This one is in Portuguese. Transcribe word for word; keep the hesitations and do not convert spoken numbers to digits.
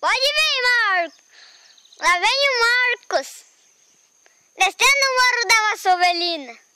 Pode vir, Marcos. Lá vem o Marcos. Descendo o morro da Vassovelina.